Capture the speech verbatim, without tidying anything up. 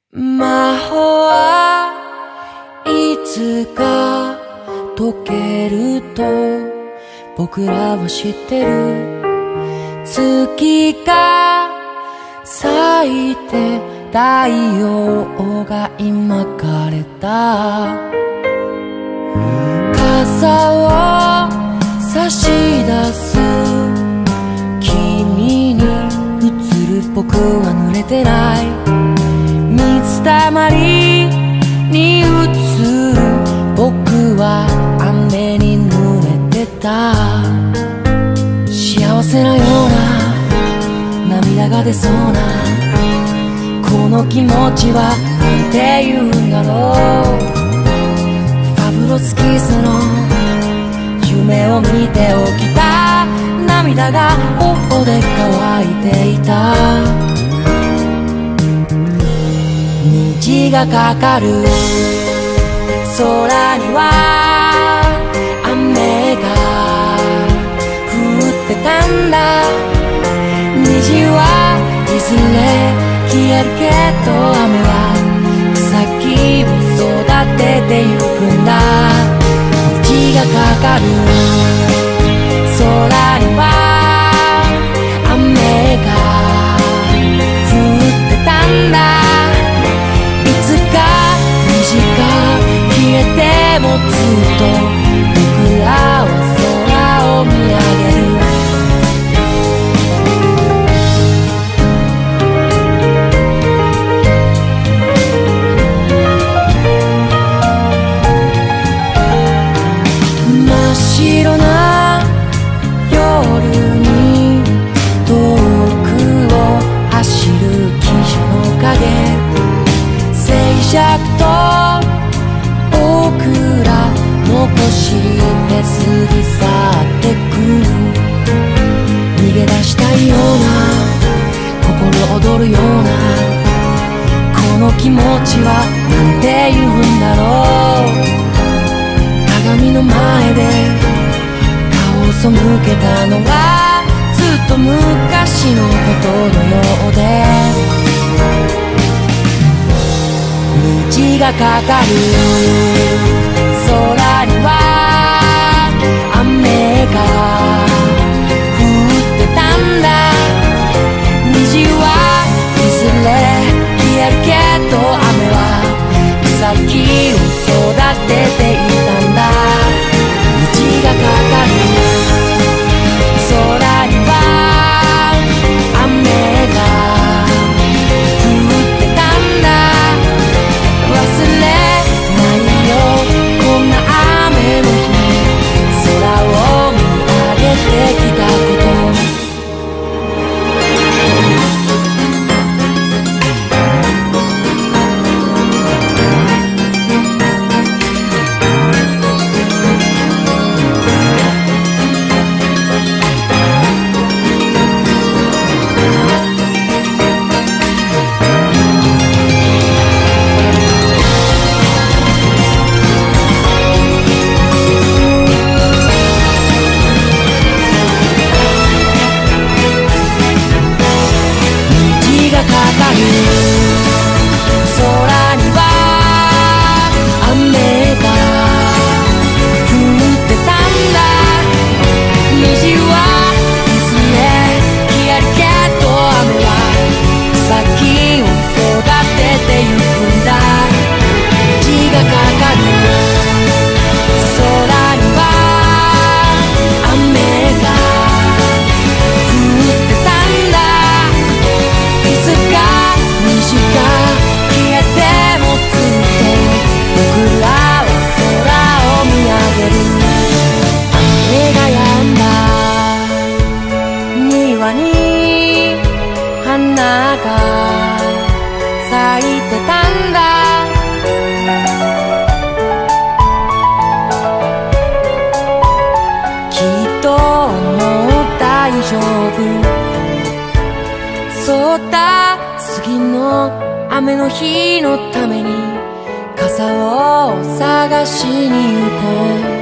魔法はいつか解けると僕らは知ってる。月が咲いて太陽が今枯れた。傘を差し出す君に映る僕は濡れてない。水たまりに映る僕は雨に濡れてた。幸せなような涙が出そうなこの気持ちはなんて言うんだろう。ファブロスキスの夢を見て起きた涙が頬で乾いていた。虹がかかる空には雨が降ってたんだ。虹はいずれ消えるけど雨は草木を育ててゆくんだ。虹がかかる空には雨が降ってたんだ。消えてもずっと僕らは空を見上げる。真っ白な夜に遠くを走る汽車の影。静寂と僕ら残して過ぎ去ってく。逃げ出したいような心躍るようなこの気持ちはなんて言うんだろう。鏡の前で顔を背けたのがずっと昔のことのようで。虹がかかる空には雨が降ってたんだ。虹はいずれ消えるけど雨は草木を育てていたんだ。虹がかかる空には雨が降ってたんだ。忘れないよこんな雨の日空を見上げてきたこと。そうだ次の雨の日のために傘を探しに行こう。